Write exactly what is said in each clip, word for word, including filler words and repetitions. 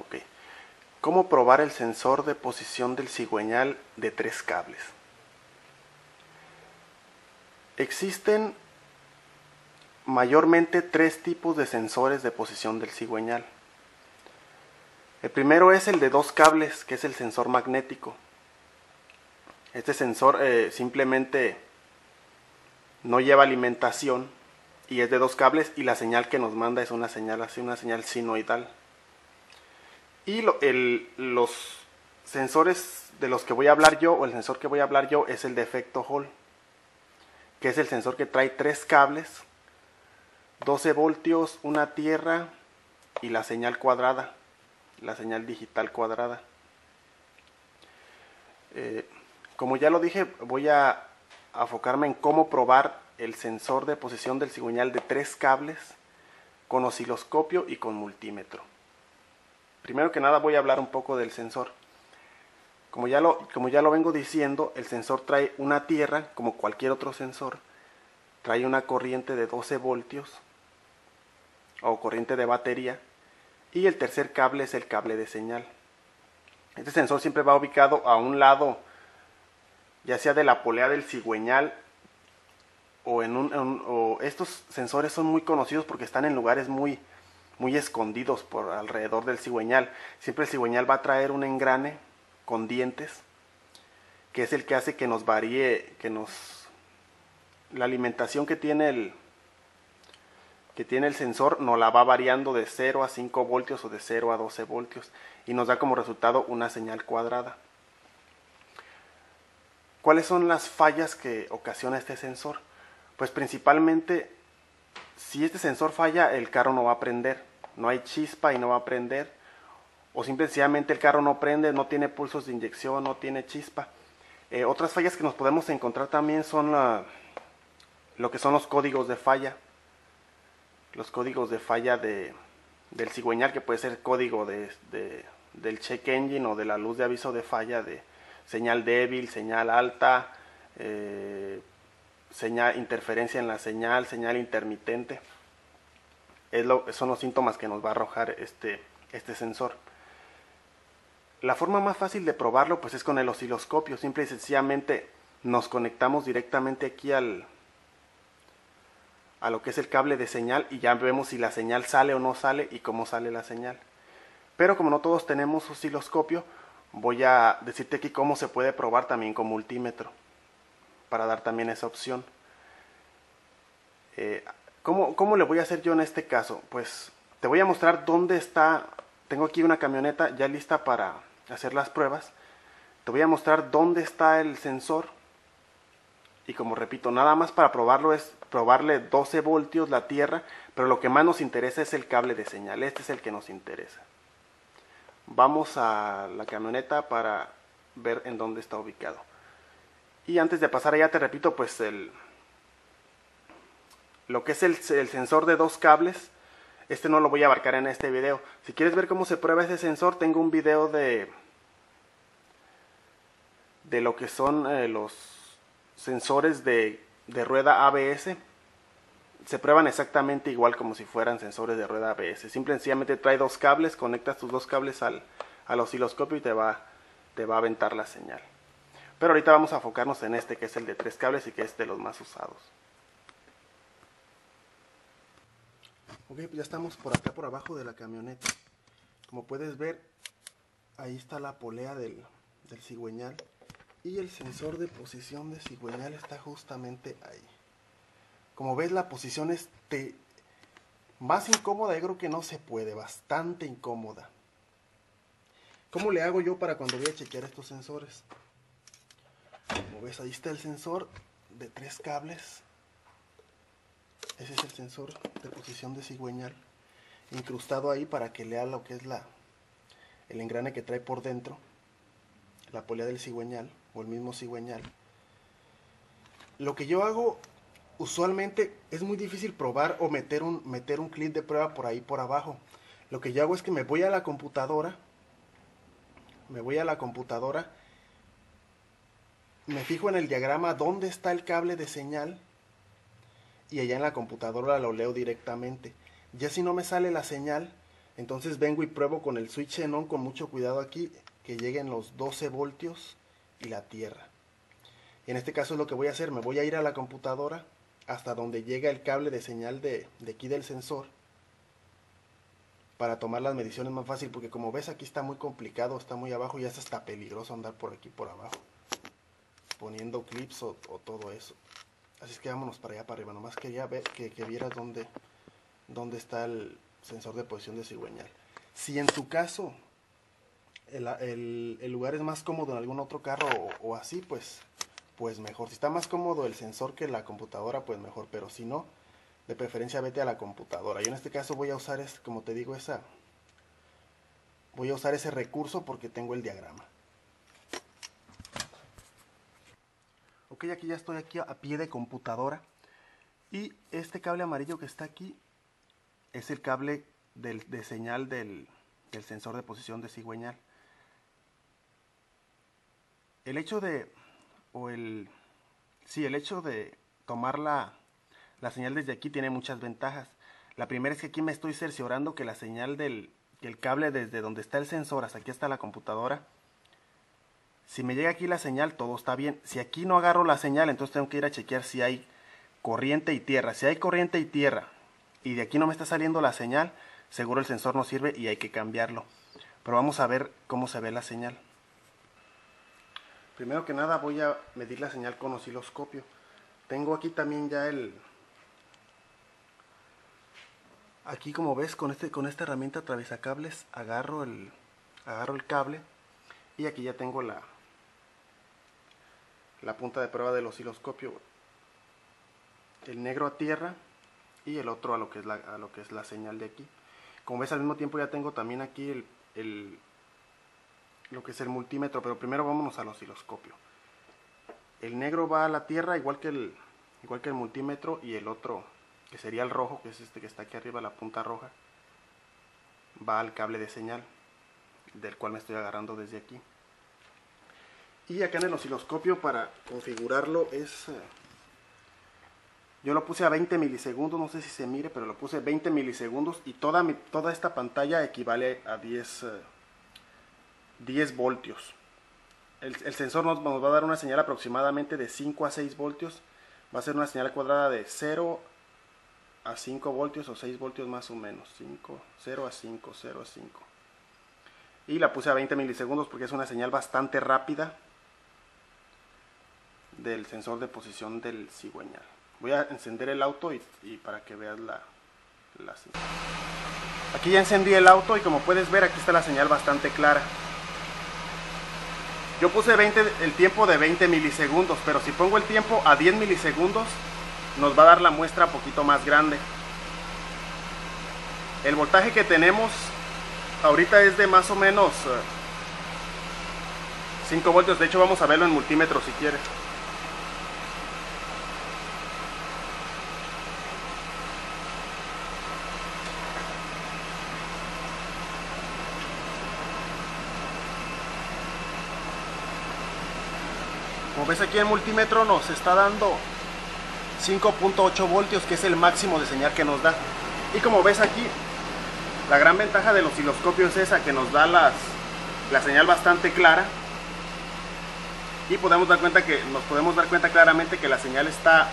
Ok. ¿Cómo probar el sensor de posición del cigüeñal de tres cables? Existen mayormente tres tipos de sensores de posición del cigüeñal. El primero es el de dos cables, que es el sensor magnético. Este sensor eh, simplemente no lleva alimentación y es de dos cables, y la señal que nos manda es una señal así, una señal sinoidal. Y lo, el, los sensores de los que voy a hablar yo, o el sensor que voy a hablar yo, es el de efecto Hall, que es el sensor que trae tres cables, doce voltios, una tierra y la señal cuadrada, la señal digital cuadrada. Eh, como ya lo dije, voy a enfocarme en cómo probar el sensor de posición del cigüeñal de tres cables con osciloscopio y con multímetro. Primero que nada voy a hablar un poco del sensor. Como ya lo, como ya lo vengo diciendo, el sensor trae una tierra, como cualquier otro sensor, trae una corriente de doce voltios o corriente de batería, y el tercer cable es el cable de señal. Este sensor siempre va ubicado a un lado, ya sea de la polea del cigüeñal, o en un, en un o estos sensores son muy conocidos porque están en lugares muy, muy escondidos por alrededor del cigüeñal. Siempre el cigüeñal va a traer un engrane con dientes, que es el que hace que nos varíe, que nos la alimentación que tiene el que tiene el sensor nos la va variando de cero a cinco voltios o de cero a doce voltios, y nos da como resultado una señal cuadrada. ¿Cuáles son las fallas que ocasiona este sensor? Pues principalmente, si este sensor falla, el carro no va a prender, no hay chispa y no va a prender, o simplemente el carro no prende, no tiene pulsos de inyección, no tiene chispa. Eh, otras fallas que nos podemos encontrar también son la, lo que son los códigos de falla. Los códigos de falla de, del cigüeñal, que puede ser código de, de, del check engine o de la luz de aviso de falla, de señal débil, señal alta, eh, señal, interferencia en la señal, señal intermitente. Es lo, son los síntomas que nos va a arrojar este, este sensor. La forma más fácil de probarlo pues es con el osciloscopio. Simple y sencillamente nos conectamos directamente aquí al a lo que es el cable de señal, y ya vemos si la señal sale o no sale y cómo sale la señal. Pero como no todos tenemos osciloscopio, voy a decirte aquí cómo se puede probar también con multímetro, para dar también esa opción. Eh, ¿cómo, ¿Cómo le voy a hacer yo en este caso? Pues te voy a mostrar dónde está. Tengo aquí una camioneta ya lista para hacer las pruebas. Te voy a mostrar dónde está el sensor. Y como repito, nada más para probarlo es probarle doce voltios la tierra, pero lo que más nos interesa es el cable de señal. Este es el que nos interesa. Vamos a la camioneta para ver en dónde está ubicado. Y antes de pasar allá, te repito, pues el lo que es el, el sensor de dos cables, este no lo voy a abarcar en este video. Si quieres ver cómo se prueba ese sensor, tengo un video de de lo que son eh, los sensores de, de rueda A B S. Se prueban exactamente igual como si fueran sensores de rueda A B S. Simple y sencillamente trae dos cables, conectas tus dos cables al, al osciloscopio y te va, te va a aventar la señal. Pero ahorita vamos a enfocarnos en este, que es el de tres cables y que es de los más usados. Ok, pues ya estamos por acá por abajo de la camioneta. Como puedes ver, ahí está la polea del, del cigüeñal. Y el sensor de posición de cigüeñal está justamente ahí. Como ves, la posición es te... más incómoda, yo creo que no se puede, bastante incómoda. ¿Cómo le hago yo para cuando voy a chequear estos sensores? Como ves, ahí está el sensor de tres cables. Ese es el sensor de posición de cigüeñal, incrustado ahí para que lea lo que es la, el engrane que trae por dentro, la polea del cigüeñal o el mismo cigüeñal. Lo que yo hago usualmente es muy difícil probar o meter un, meter un clip de prueba por ahí por abajo. Lo que yo hago es que me voy a la computadora, me voy a la computadora, me fijo en el diagrama dónde está el cable de señal y allá en la computadora lo leo directamente. Ya si no me sale la señal, Entonces vengo y pruebo con el switch en on con mucho cuidado aquí, que lleguen los doce voltios y la tierra. En este caso es lo que voy a hacer, me voy a ir a la computadora hasta donde llega el cable de señal de, de aquí del sensor, para tomar las mediciones más fácil, porque como ves aquí está muy complicado, está muy abajo y es hasta peligroso andar por aquí por abajo, poniendo clips o, o todo eso. Así es que vámonos para allá para arriba, nomás quería ver que, que vieras dónde, dónde está el sensor de posición de cigüeñal. Si en tu caso el, el, el lugar es más cómodo en algún otro carro o, o así, pues, pues mejor. Si está más cómodo el sensor que la computadora, pues mejor, pero si no, de preferencia vete a la computadora. Yo en este caso voy a usar, es, como te digo, esa, voy a usar ese recurso porque tengo el diagrama. Ok, aquí ya estoy aquí a, a pie de computadora. Y este cable amarillo que está aquí es el cable del, de señal del, del sensor de posición de cigüeñal. El hecho de, o el, sí, el hecho de tomar la, la señal desde aquí tiene muchas ventajas. La primera es que aquí me estoy cerciorando que la señal del, que el cable desde donde está el sensor hasta aquí está la computadora. Si me llega aquí la señal, todo está bien. Si aquí no agarro la señal, entonces tengo que ir a chequear si hay corriente y tierra. Si hay corriente y tierra y de aquí no me está saliendo la señal, seguro el sensor no sirve y hay que cambiarlo. Pero vamos a ver cómo se ve la señal. Primero que nada voy a medir la señal con osciloscopio. Tengo aquí también ya el... Aquí como ves con, este, con esta herramienta atravesacables agarro el, agarro el cable y aquí ya tengo la, la punta de prueba del osciloscopio. El negro a tierra y el otro a lo que es la, a lo que es la señal de aquí. Como ves al mismo tiempo ya tengo también aquí el, el lo que es el multímetro, pero primero vámonos al osciloscopio. El negro va a la tierra igual que el, igual que el multímetro, y el otro, que sería el rojo, que es este que está aquí arriba, la punta roja, va al cable de señal, del cual me estoy agarrando desde aquí. Y acá en el osciloscopio para configurarlo es... Yo lo puse a veinte milisegundos, no sé si se mire, pero lo puse veinte milisegundos y toda, mi, toda esta pantalla equivale a diez, diez voltios. El, el sensor nos, nos va a dar una señal aproximadamente de cinco a seis voltios. Va a ser una señal cuadrada de cero a cinco voltios o seis voltios más o menos. cinco, cero a cinco, cero a cinco. Y la puse a veinte milisegundos porque es una señal bastante rápida del sensor de posición del cigüeñal. Voy a encender el auto y, y para que veas la, la señal. Aquí ya encendí el auto y como puedes ver aquí está la señal bastante clara. Yo puse veinte, el tiempo de veinte milisegundos, pero si pongo el tiempo a diez milisegundos nos va a dar la muestra un poquito más grande. El voltaje que tenemos ahorita es de más o menos cinco voltios. De hecho vamos a verlo en multímetro si quieres. Como ves aquí el multímetro nos está dando cinco punto ocho voltios, que es el máximo de señal que nos da. Y como ves aquí, la gran ventaja del osciloscopio es esa, que nos da las, la señal bastante clara. Y podemos dar cuenta que, nos podemos dar cuenta claramente que la señal está,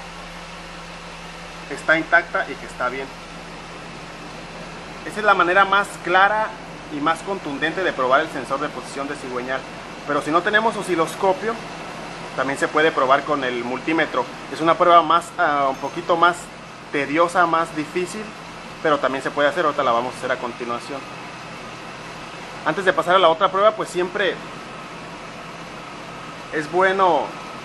está intacta y que está bien. Esa es la manera más clara y más contundente de probar el sensor de posición de cigüeñal. Pero si no tenemos osciloscopio, también se puede probar con el multímetro. Es una prueba más, uh, un poquito más tediosa, más difícil, pero también se puede hacer. Ahorita la vamos a hacer a continuación. Antes de pasar a la otra prueba, pues siempre es bueno,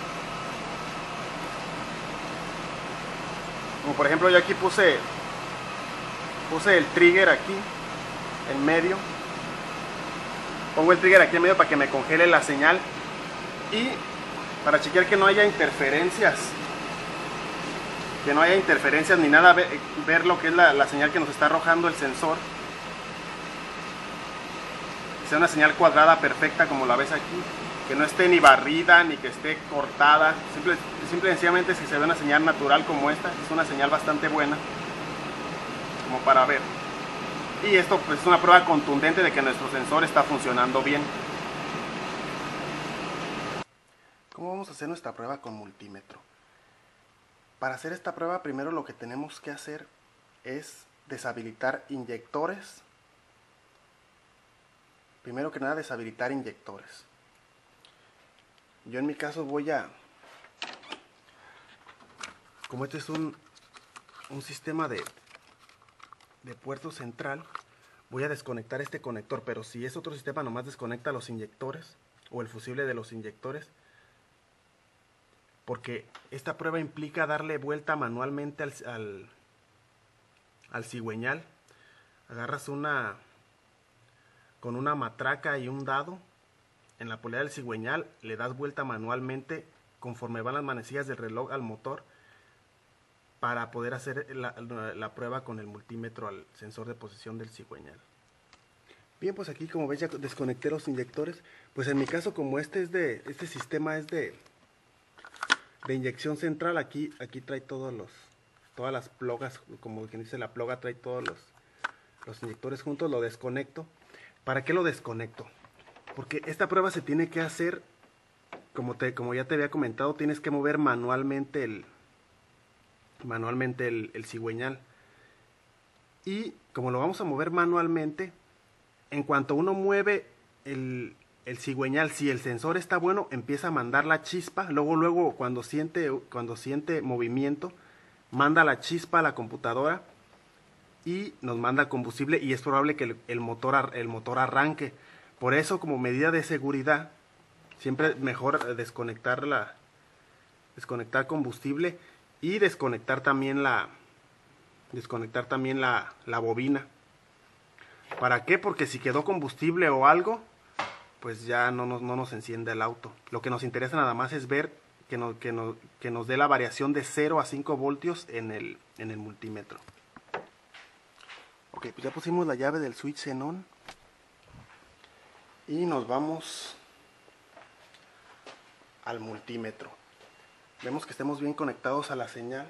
como por ejemplo yo aquí puse, puse el trigger aquí en medio. Pongo el trigger aquí en medio para que me congele la señal y para chequear que no haya interferencias, que no haya interferencias ni nada, ver, ver lo que es la, la señal que nos está arrojando el sensor, que sea una señal cuadrada perfecta como la ves aquí, que no esté ni barrida ni que esté cortada. Simple, simple y sencillamente si se ve una señal natural como esta, es una señal bastante buena como para ver. Y esto pues, es una prueba contundente de que nuestro sensor está funcionando bien. ¿Cómo vamos a hacer nuestra prueba con multímetro? Para hacer esta prueba, primero lo que tenemos que hacer es deshabilitar inyectores. Primero que nada, deshabilitar inyectores. Yo en mi caso voy a... Como este es un, un sistema de, de puerto central, voy a desconectar este conector, pero si es otro sistema, nomás desconecta los inyectores o el fusible de los inyectores, porque esta prueba implica darle vuelta manualmente al, al, al cigüeñal. Agarras una, con una matraca y un dado, en la polea del cigüeñal, le das vuelta manualmente conforme van las manecillas del reloj al motor, para poder hacer la, la, la prueba con el multímetro al sensor de posición del cigüeñal. Bien, pues aquí como ves ya desconecté los inyectores. Pues en mi caso, como este es de este sistema es de de inyección central, aquí aquí trae todos los todas las plogas, como quien dice, la ploga trae todos los los inyectores juntos. Lo desconecto. ¿Para qué lo desconecto? Porque esta prueba se tiene que hacer, como te como ya te había comentado, tienes que mover manualmente el manualmente el, el cigüeñal. Y como lo vamos a mover manualmente, en cuanto uno mueve el, el cigüeñal, si el sensor está bueno, empieza a mandar la chispa. Luego, luego, cuando siente, cuando siente movimiento, manda la chispa a la computadora y nos manda combustible, y es probable que el, el, motor, el motor arranque. Por eso, como medida de seguridad, siempre es mejor desconectar, la, desconectar combustible y desconectar también la, desconectar también la, la bobina. ¿Para qué? Porque si quedó combustible o algo, pues ya no nos, no nos enciende el auto. Lo que nos interesa nada más es ver que nos, que nos, que nos dé la variación de cero a cinco voltios en el, en el multímetro. Ok, pues ya pusimos la llave del switch en on. Y nos vamos al multímetro. Vemos que estemos bien conectados a la señal.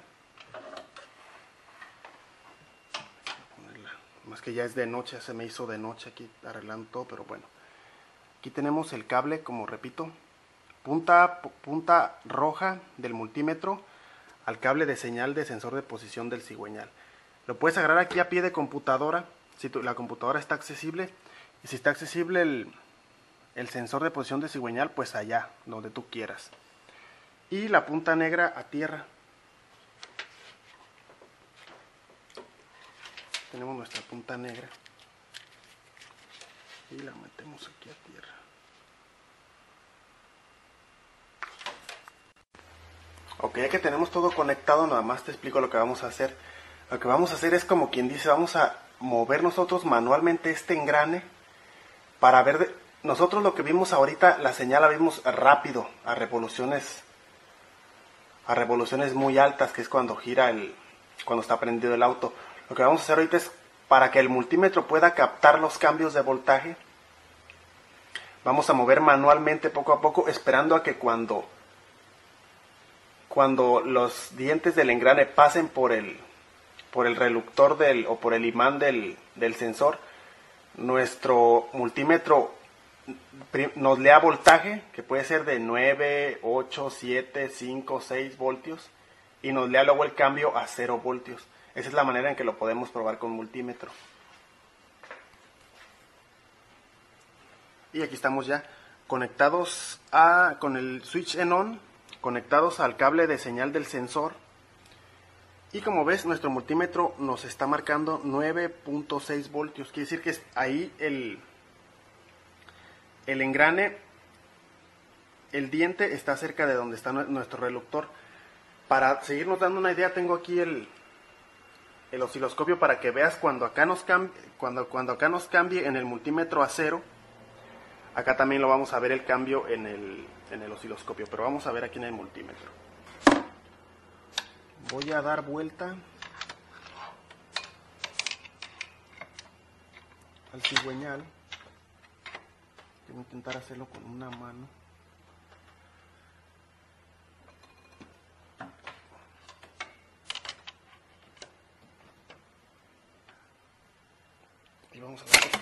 Más que ya es de noche, se me hizo de noche aquí arreglando todo, pero bueno. Aquí tenemos el cable, como repito, punta, punta roja del multímetro al cable de señal de sensor de posición del cigüeñal. Lo puedes agarrar aquí a pie de computadora, si tu, la computadora está accesible. Y si está accesible el, el sensor de posición de cigüeñal, pues allá, donde tú quieras. Y la punta negra a tierra. Tenemos nuestra punta negra y la metemos aquí a tierra. Ok, ya que tenemos todo conectado, nada más te explico lo que vamos a hacer. Lo que vamos a hacer es, como quien dice, vamos a mover nosotros manualmente este engrane para ver. De, nosotros lo que vimos ahorita, la señal la vimos rápido, a revoluciones a revoluciones muy altas, que es cuando gira el cuando está prendido el auto. Lo que vamos a hacer ahorita es, para que el multímetro pueda captar los cambios de voltaje, vamos a mover manualmente poco a poco, esperando a que cuando cuando los dientes del engrane pasen por el por el reductor del o por el imán del, del sensor, nuestro multímetro nos lea voltaje, que puede ser de nueve, ocho, siete, cinco, seis voltios, y nos lea luego el cambio a cero voltios. Esa es la manera en que lo podemos probar con multímetro. Y aquí estamos ya conectados a, con el switch en on, conectados al cable de señal del sensor. Y como ves, nuestro multímetro nos está marcando nueve punto seis voltios. Quiere decir que ahí el, el engrane, el diente está cerca de donde está nuestro reductor. Para seguirnos dando una idea, tengo aquí el, el osciloscopio para que veas cuando acá nos cambie, cuando, cuando acá nos cambie en el multímetro a cero. Acá también lo vamos a ver el cambio en el, en el osciloscopio, pero vamos a ver aquí en el multímetro. Voy a dar vuelta al cigüeñal. Voy a intentar hacerlo con una mano. Y vamos a ver.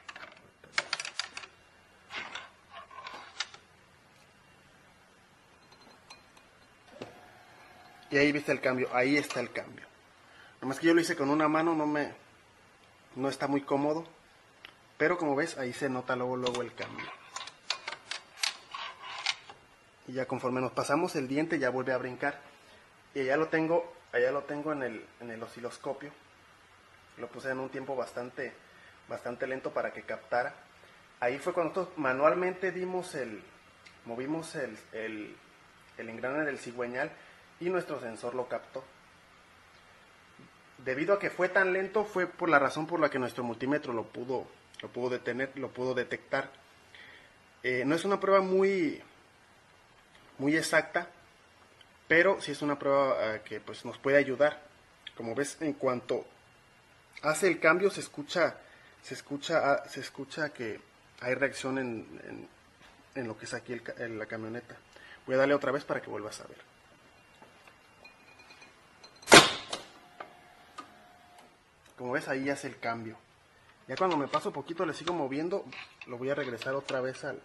Y ahí viste el cambio, ahí está el cambio. Nomás que yo lo hice con una mano, no me no está muy cómodo, pero como ves ahí se nota luego luego el cambio. Y ya conforme nos pasamos el diente ya vuelve a brincar. Y allá lo tengo, allá lo tengo en el, en el osciloscopio. Lo puse en un tiempo bastante, bastante lento para que captara. Ahí fue cuando nosotros manualmente dimos el, movimos el, el, el engrane del cigüeñal y nuestro sensor lo captó. Debido a que fue tan lento, fue por la razón por la que nuestro multímetro lo pudo, lo pudo detener, lo pudo detectar. Eh, no es una prueba muy, muy exacta, pero sí es una prueba uh, que pues, nos puede ayudar. Como ves, en cuanto hace el cambio, se escucha, se escucha, uh, se escucha que hay reacción en, en, en lo que es aquí el, en la camioneta. Voy a darle otra vez para que vuelvas a ver. Como ves, ahí hace el cambio. Ya cuando me paso poquito, le sigo moviendo, lo voy a regresar otra vez al...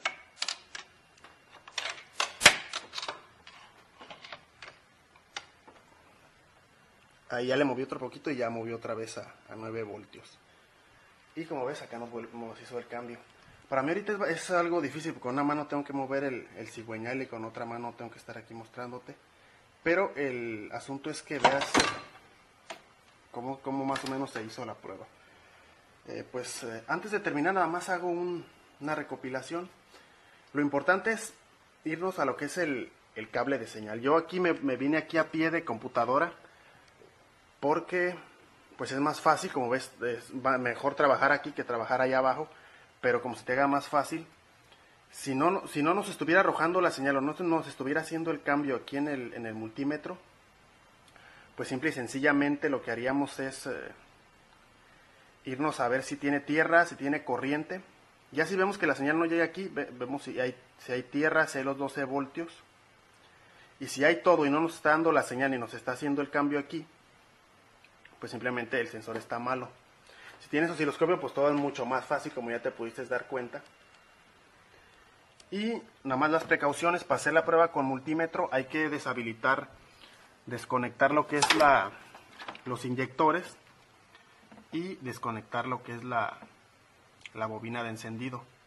Ahí ya le moví otro poquito y ya movió otra vez a, a nueve voltios. Y como ves, acá nos, nos hizo el cambio. Para mí ahorita es, es algo difícil, porque con una mano tengo que mover el, el cigüeñal y con otra mano tengo que estar aquí mostrándote. Pero el asunto es que veas cómo, cómo más o menos se hizo la prueba. Eh, pues eh, antes de terminar nada más hago un, una recopilación. Lo importante es irnos a lo que es el, el cable de señal. Yo aquí me, me vine aquí a pie de computadora porque pues es más fácil, como ves, es mejor trabajar aquí que trabajar allá abajo, pero como se te haga más fácil, si no, si no nos estuviera arrojando la señal o no nos estuviera haciendo el cambio aquí en el, en el multímetro, pues simple y sencillamente lo que haríamos es eh, irnos a ver si tiene tierra, si tiene corriente. Ya si vemos que la señal no llega aquí, ve, vemos si hay, si hay tierra, si hay los doce voltios. Y si hay todo y no nos está dando la señal y nos está haciendo el cambio aquí, pues simplemente el sensor está malo. Si tienes osciloscopio, pues todo es mucho más fácil, como ya te pudiste dar cuenta. Y nada más las precauciones, para hacer la prueba con multímetro hay que deshabilitar, desconectar lo que es la, los inyectores y desconectar lo que es la, la bobina de encendido.